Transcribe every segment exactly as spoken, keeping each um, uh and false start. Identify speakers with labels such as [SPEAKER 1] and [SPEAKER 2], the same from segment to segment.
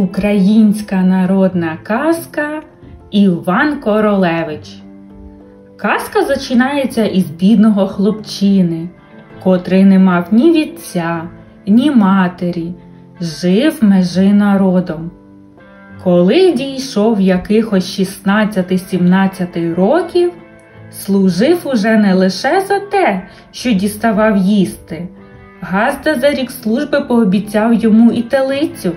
[SPEAKER 1] Українська народна казка «Іван Королевич». Казка починається із бідного хлопчини, котрий не мав ні вітця, ні матері, жив межи народом. Коли дійшов якихось шістнадцяти-сімнадцяти років, служив уже не лише за те, що діставав їсти. Газда за рік служби пообіцяв йому і телицю.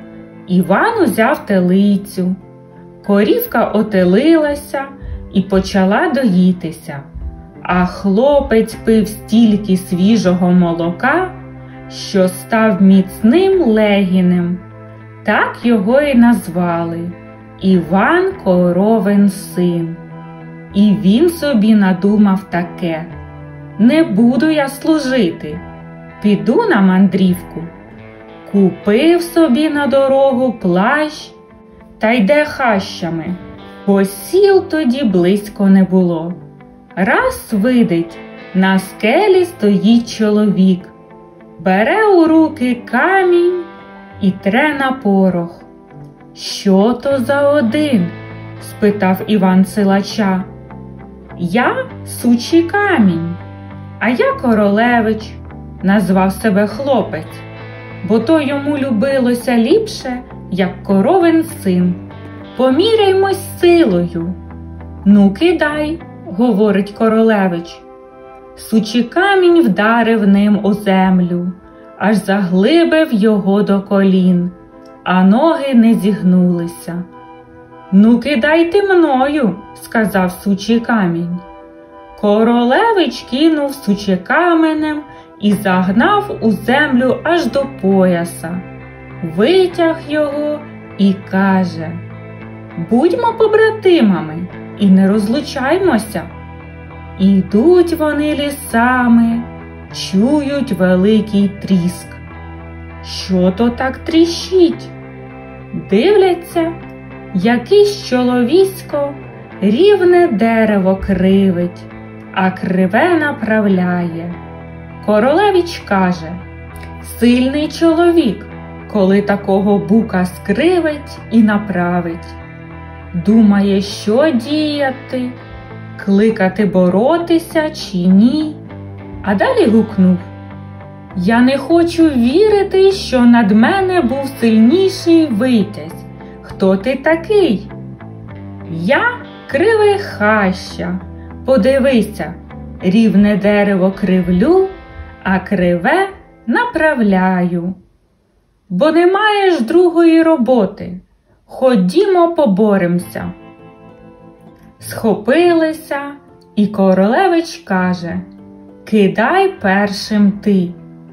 [SPEAKER 1] Іван узяв телицю. Корівка отелилася і почала доїтися, а хлопець пив стільки свіжого молока, що став міцним легінем. Так його і назвали – Іван Коровин син. І він собі надумав таке: не буду я служити, піду на мандрівку. Купив собі на дорогу плащ та йде хащами, бо сіл тоді близько не було. Раз видить, на скелі стоїть чоловік, бере у руки камінь і тре на порох. «Що то за один?» – спитав Іван силача. «Я сучий камінь, а я Королевич», – назвав себе хлопець, бо то йому любилося ліпше, як коровин син. «Поміряймось силою». «Ну, кидай», – говорить Королевич. Сучий камінь вдарив ним у землю, аж заглибив його до колін, а ноги не зігнулися. «Ну, кидайте мною», – сказав сучий камінь. Королевич кинув суче каменем і загнав у землю аж до пояса. Витяг його і каже: «Будьмо побратимами і не розлучаймося». Ідуть вони лісами, чують великий тріск. Що то так тріщить? Дивляться, якийсь чоловісько рівне дерево кривить, а криве направляє. Королевич каже: «Сильний чоловік, коли такого бука скривить і направить». Думає, що діяти, кликати боротися чи ні. А далі гукнув: «Я не хочу вірити, що над мене був сильніший витязь. Хто ти такий?» «Я кривий хаща. Подивися, рівне дерево кривлю, а криве направляю. Бо не маєш другої роботи. Ходімо поборемося». Схопилися, і Королевич каже: «Кидай першим ти».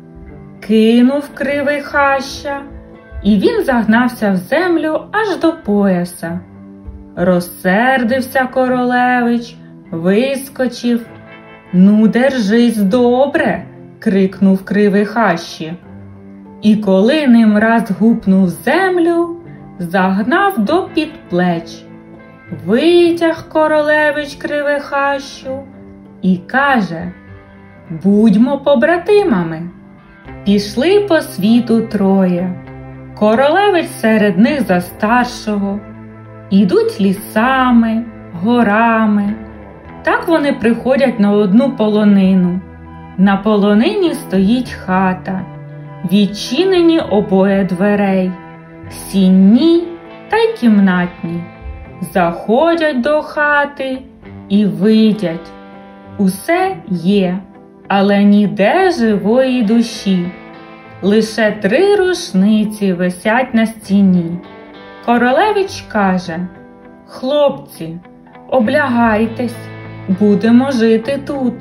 [SPEAKER 1] Кинув кривий хаща, і він загнався в землю аж до пояса. Розсердився Королевич, вискочив. «Ну, держись добре!» – крикнув кривий хащі. І коли ним раз гупнув землю, загнав до підплеч. Витяг Королевич кривий хащу і каже: «Будьмо побратимами». Пішли по світу троє. Королевич серед них за старшого. Ідуть лісами, горами. Так вони приходять на одну полонину. На полонині стоїть хата, відчинені обоє дверей, сінні та й кімнатні. Заходять до хати і видять: усе є, але ніде живої душі. Лише три рушниці висять на стіні. Королевич каже: «Хлопці, облягайтесь, будемо жити тут».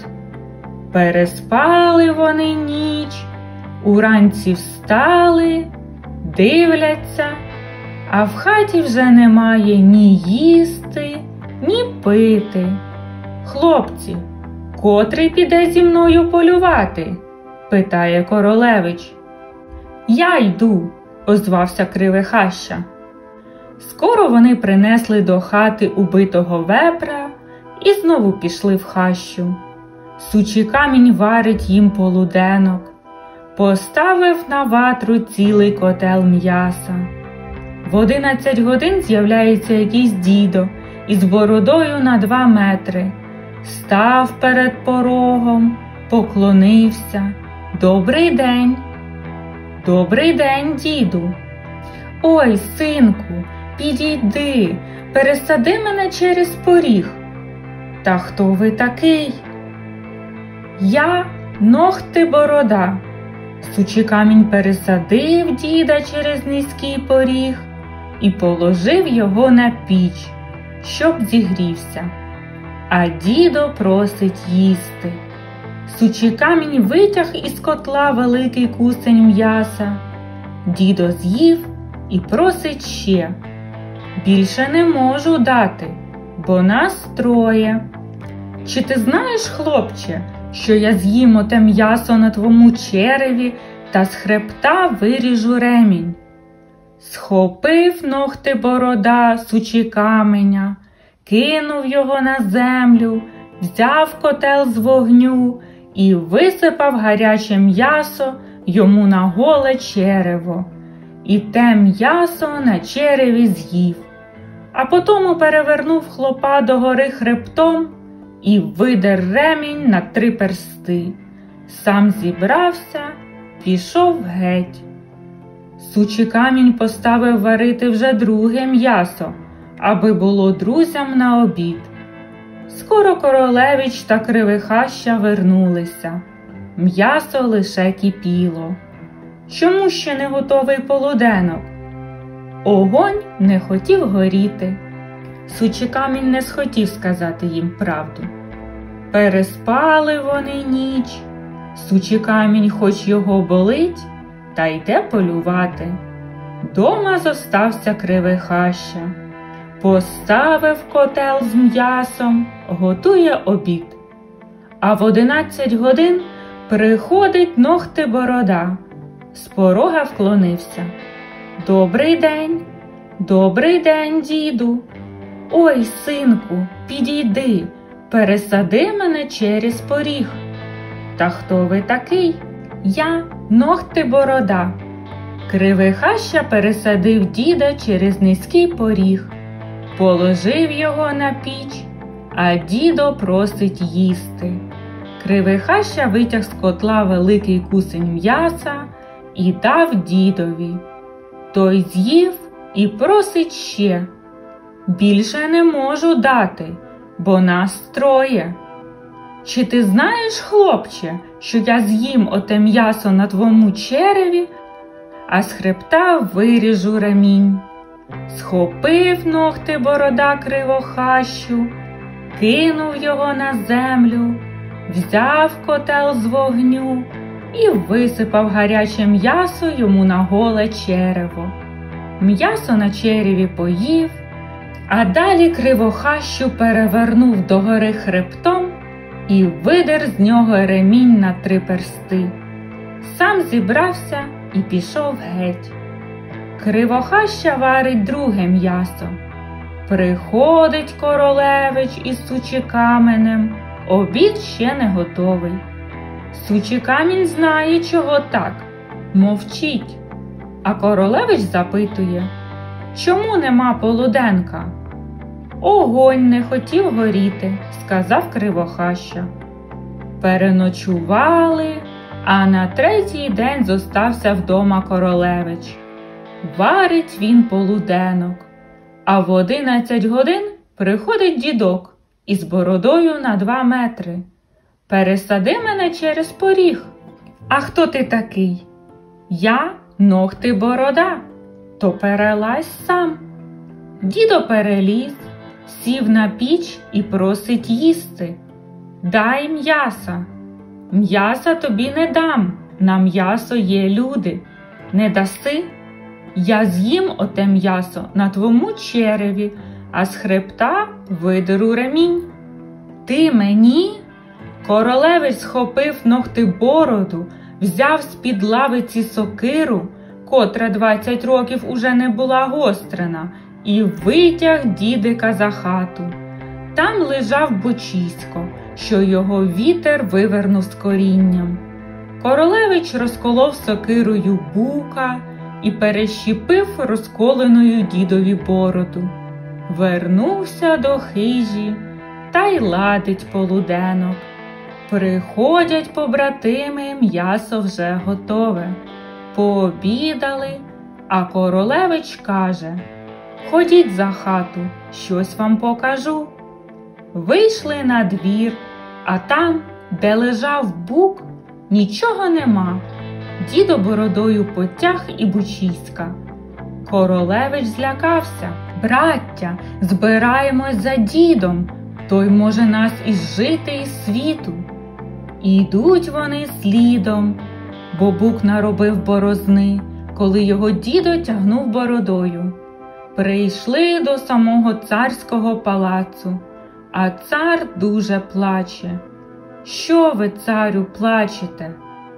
[SPEAKER 1] Переспали вони ніч, уранці встали, дивляться, а в хаті вже немає ні їсти, ні пити. «Хлопці, котрий піде зі мною полювати?» – питає Королевич. «Я йду», – озвався кривий хаща. Скоро вони принесли до хати убитого вепра і знову пішли в хащу. Сучий камінь варить їм полуденок, поставив на ватру цілий котел м'яса. В одинадцять годин з'являється якийсь дідо із бородою на два метри. Став перед порогом, поклонився. «Добрий день!» «Добрий день, діду!» «Ой, синку, підійди, пересади мене через поріг!» «Та хто ви такий?» «Я Ногти-Борода!» Сучий камінь пересадив діда через низький поріг і положив його на піч, щоб зігрівся. А дідо просить їсти. Сучий камінь витяг із котла великий кусень м'яса. Дідо з'їв і просить ще. «Більше не можу дати, бо нас троє. Чи ти знаєш, хлопче, що я з'їм оте м'ясо на твому череві та з хребта виріжу ремінь?» Схопив Ногти-Борода сучий каменя, кинув його на землю, взяв котел з вогню і висипав гаряче м'ясо йому на голе черево. І те м'ясо на череві з'їв, а потому перевернув хлопа догори хребтом і видер ремінь на три персти. Сам зібрався, пішов геть. Сучий камінь поставив варити вже друге м'ясо, аби було друзям на обід. Скоро Королевич та Кривихаща вернулися. М'ясо лише кипіло. Чому ще не готовий полуденок? Огонь не хотів горіти. Сучий камінь не схотів сказати їм правду. Переспали вони ніч. Сучий камінь, хоч його болить, та йде полювати. Дома зостався Кривихаща. Поставив котел з м'ясом, готує обід. А в одинадцять годин приходить Ногти-Борода. З порога вклонився. «Добрий день! Добрий день, діду! Ой, синку, підійди, пересади мене через поріг!» «Та хто ви такий?» «Я Ногти-Борода!» Кривихаща пересадив діда через низький поріг, положив його на піч, а дідо просить їсти. Кривихаща витяг з котла великий кусень м'яса і дав дідові. Той з'їв і просить ще. «Більше не можу дати, бо нас троє. Чи ти знаєш, хлопче, що я з'їм оте м'ясо на твому череві, а з хребта виріжу ремінь?» Схопив Ногти-Борода Кривохащу, кинув його на землю, взяв котел з вогню і висипав гаряче м'ясо йому на голе черево. М'ясо на череві поїв, а далі Кривохащу перевернув догори хребтом і видер з нього ремінь на три персти. Сам зібрався і пішов геть. Кривохаща варить друге м'ясо. Приходить Королевич із Сучий каменем, обід ще не готовий. Сучий камінь знає, чого так, мовчить. А Королевич запитує, чому нема полуденка? Огонь не хотів горіти, сказав Кривохаща. Переночували, а на третій день зостався вдома Королевич. Варить він полуденок, а в одинадцять годин приходить дідок із бородою на два метри. «Пересади мене через поріг!» «А хто ти такий?» «Я Ногти-Борода!» «То перелазь сам!» Дідо переліз, сів на піч і просить їсти. «Дай м'яса!» «М'яса тобі не дам, на м'ясо є люди. Не даси? Я з'їм оте м'ясо на твому череві, а з хребта видеру ремінь». «Ти мені?» Королевич схопив Ногти-Бороду, взяв з-під лавиці сокиру, котра двадцять років уже не була гострена, і витяг дідика за хату. Там лежав бочисько, що його вітер вивернув з корінням. Королевич розколов сокирою бука і перещепив розколеною дідові бороду. Вернувся до хижі та й ладить полуденок. Приходять побратими, м'ясо вже готове. Пообідали, а королевич каже: «Ходіть за хату, щось вам покажу». Вийшли на двір, а там, де лежав бук, нічого нема. Дідо бородою потяг і бучиська. Королевич злякався: «Браття, збираємось за дідом, той може нас ізжити із світу». Ідуть вони слідом, бо бук наробив борозни, коли його дідо тягнув бородою. Прийшли до самого царського палацу, а цар дуже плаче. «Що ви, царю, плачете?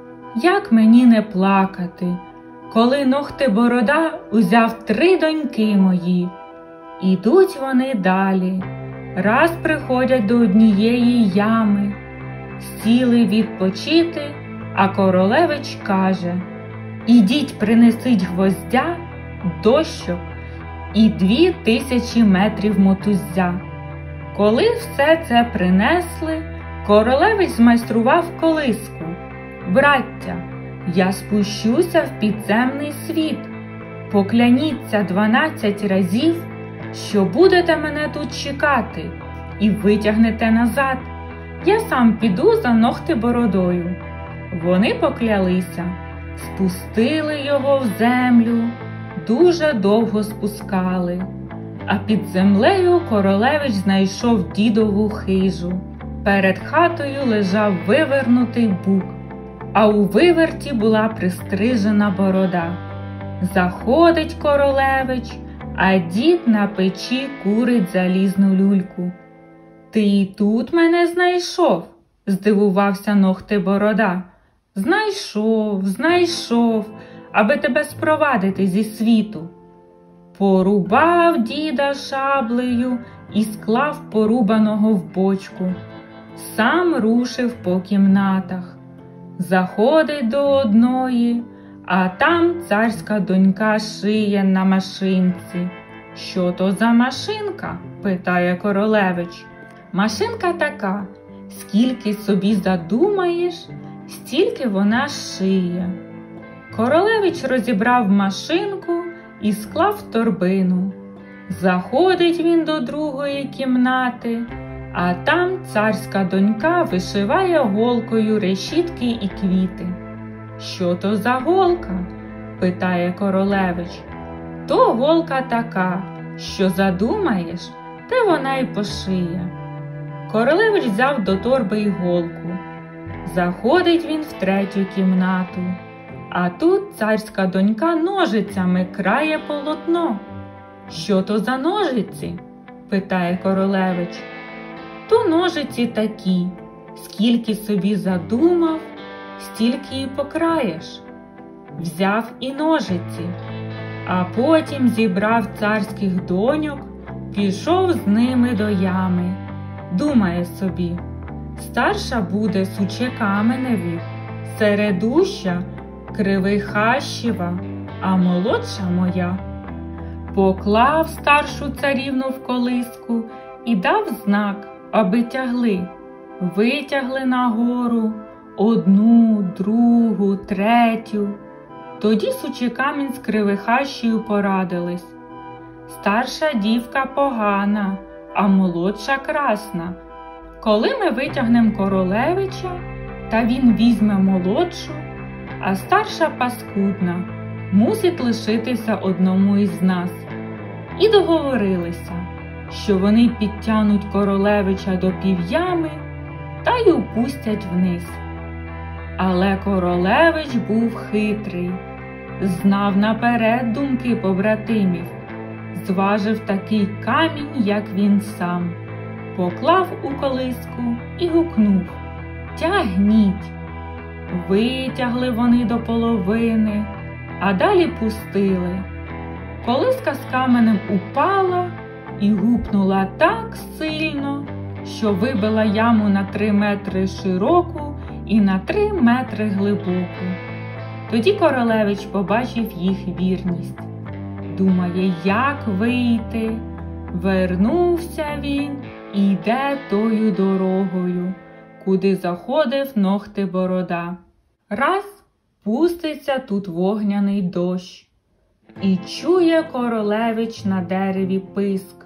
[SPEAKER 1] Як мені не плакати, коли Ногти-Борода узяв три доньки мої?» Ідуть вони далі, раз приходять до однієї ями. Сіли відпочити, а королевич каже: «Ідіть, принесіть гвоздя, дощок і дві тисячі метрів мотуззя». Коли все це принесли, королевич змайстрував колиску. «Браття, я спущуся в підземний світ. Покляніться дванадцять разів, що будете мене тут чекати, і витягнете назад. Я сам піду за Ногти-Бородою». Вони поклялися, спустили його в землю, дуже довго спускали. А під землею королевич знайшов дідову хижу. Перед хатою лежав вивернутий бук, а у виверті була пристрижена борода. Заходить королевич, а дід на печі курить залізну люльку. «Ти і тут мене знайшов?» – здивувався Ногти-Борода. «Знайшов, знайшов, аби тебе спровадити зі світу». Порубав діда шаблею і склав порубаного в бочку. Сам рушив по кімнатах. Заходить до одної, а там царська донька шиє на машинці. «Що то за машинка?» – питає королевич. «Машинка така: скільки собі задумаєш, стільки вона шиє». Королевич розібрав машинку і склав в торбину. Заходить він до другої кімнати, а там царська донька вишиває голкою решітки і квіти. «Що то за голка?» – питає королевич. «То голка така, що задумаєш, те вона й пошиє». Королевич взяв до торби й голку. Заходить він в третю кімнату, а тут царська донька ножицями крає полотно. «Що то за ножиці?» – питає королевич. «То ножиці такі: скільки собі задумав, стільки й покраєш». Взяв і ножиці, а потім зібрав царських доньок, пішов з ними до ями. Думає собі: старша буде суче Каменеві, середуща Кривихащева, а молодша моя. Поклав старшу царівну в колиску і дав знак, аби тягли. Витягли нагору одну, другу, третю. Тоді Сучекамінь з Кривихащею порадились: старша дівка погана, а молодша красна. Коли ми витягнем королевича, та він візьме молодшу, а старша паскудна, мусить лишитися одному із нас. І договорилися, що вони підтягнуть королевича до півями та й упустять вниз. Але королевич був хитрий, знав наперед думки побратимів, зважив такий камінь, як він сам, поклав у колиску і гукнув: «Тягніть!» Витягли вони до половини, а далі пустили. Колиска з каменем упала і гупнула так сильно, що вибила яму на три метри широку і на три метри глибоку. Тоді королевич побачив їх вірність. Думає, як вийти. Вернувся він і йде тою дорогою, куди заходив Нохти-Борода. Раз пуститься тут вогняний дощ, і чує королевич на дереві писк.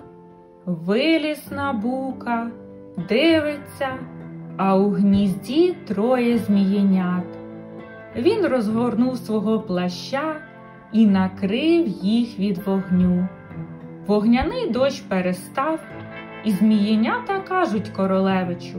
[SPEAKER 1] Виліз на бука, дивиться, а у гнізді троє змієнят. Він розгорнув свого плаща і накрив їх від вогню. Вогняний дощ перестав, і змієнята кажуть королевичу: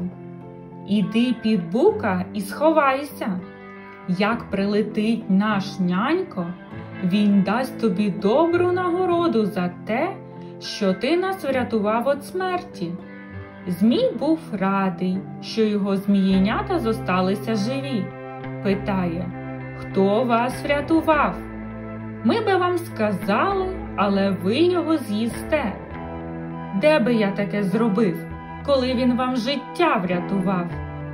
[SPEAKER 1] «Іди під бука і сховайся. Як прилетить наш нянько, він дасть тобі добру нагороду за те, що ти нас врятував від смерті». Змій був радий, що його змієнята зосталися живі. Питає: «Хто вас врятував?» «Ми би вам сказали, але ви його з'їсте». «Де би я таке зробив, коли він вам життя врятував?»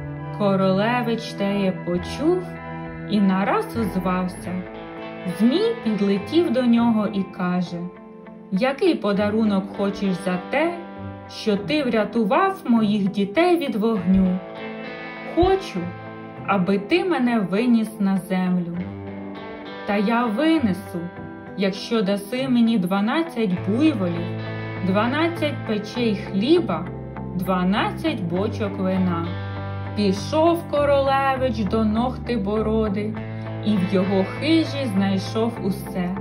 [SPEAKER 1] Королевич теє почув і нараз озвався. Змій підлетів до нього і каже: «Який подарунок хочеш за те, що ти врятував моїх дітей від вогню?» «Хочу, аби ти мене виніс на землю». «Та я винесу, якщо даси мені дванадцять буйволів, дванадцять печей хліба, дванадцять бочок вина». Пішов королевич до Нохти-Бороди і в його хижі знайшов усе.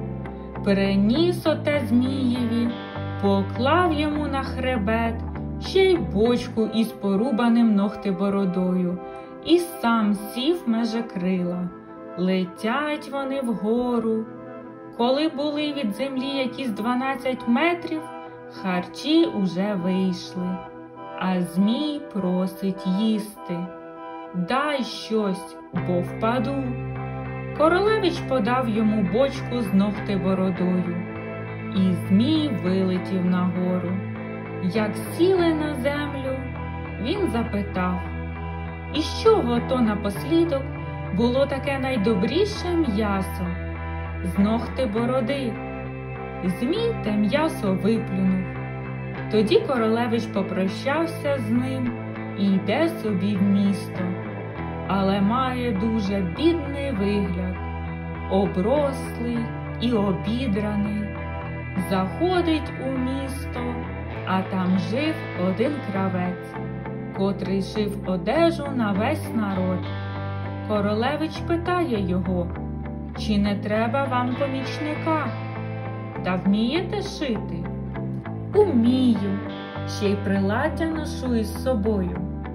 [SPEAKER 1] Приніс оте Змієві, поклав йому на хребет ще й бочку із порубаним Нохти-Бородою і сам сів меже крила. Летять вони вгору. Коли були від землі якісь дванадцять метрів, харчі уже вийшли. А Змій просить їсти. «Дай щось, бо впаду». Королевич подав йому бочку з Нохти-Бородою, і Змій вилетів нагору. Як сіли на землю, він запитав: «І з чого то напослідок було таке найдобріше м'ясо?» «З Нохти-Бороди». Змій те м'ясо виплюнув. Тоді королевич попрощався з ним і йде собі в місто, але має дуже бідний вигляд, оброслий і обідраний. Заходить у місто, а там жив один кравець, котрий шив одежу на весь народ. Королевич питає його: «Чи не треба вам помічника? Та вмієте шити?» «Умію, ще й приладдя ношу із собою».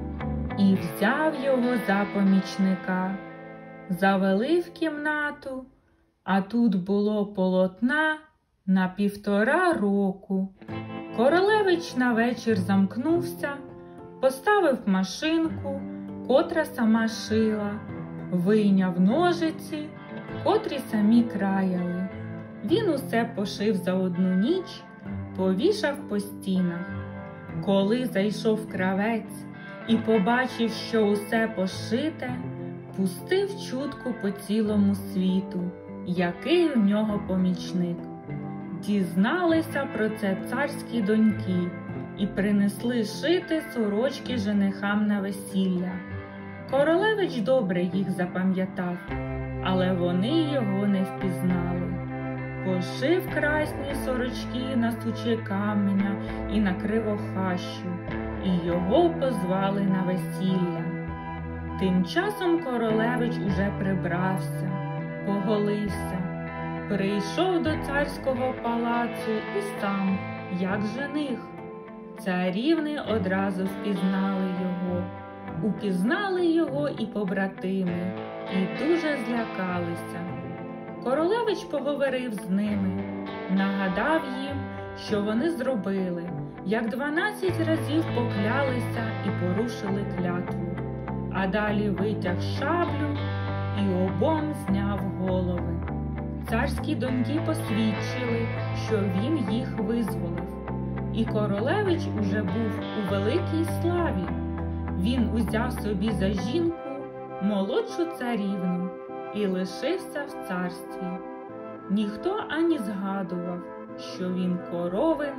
[SPEAKER 1] І взяв його за помічника. Завели в кімнату, а тут було полотна на півтора року. Королевич на вечір замкнувся, поставив машинку, котра сама шила, вийняв ножиці, котрі самі краяли. Він усе пошив за одну ніч, повішав по стінах. Коли зайшов кравець і побачив, що усе пошите, пустив чутку по цілому світу, який у нього помічник. Дізналися про це царські доньки і принесли шити сорочки женихам на весілля. Королевич добре їх запам'ятав, але вони його не впізнали. Пошив красні сорочки на суче каменя і на кривохащу, і його позвали на весілля. Тим часом королевич уже прибрався, поголився, прийшов до царського палацу і сам, як жених. Царівни одразу впізнали його, упізнали його і побратими, і дуже злякалися. Королевич поговорив з ними, нагадав їм, що вони зробили, як дванадцять разів поклялися і порушили клятву, а далі витяг шаблю і обом зняв голови. Царські доньки посвідчили, що він їх визволив, і королевич уже був у великій славі. Він узяв собі за жінку молодшу царівну і лишився в царстві. Ніхто ані згадував, що він корови